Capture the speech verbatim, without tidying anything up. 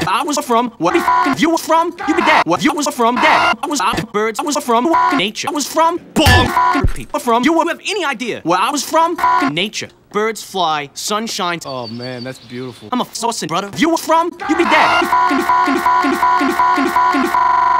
I was from, what the you was from, you be dead. What you was from, dead. I was out birds, I was from nature. I was from, boom, people. From, you have any idea where I was from? Nature. Birds fly, sun shines. Oh man, that's beautiful. I'm a saucing brother. You was from, you be dead.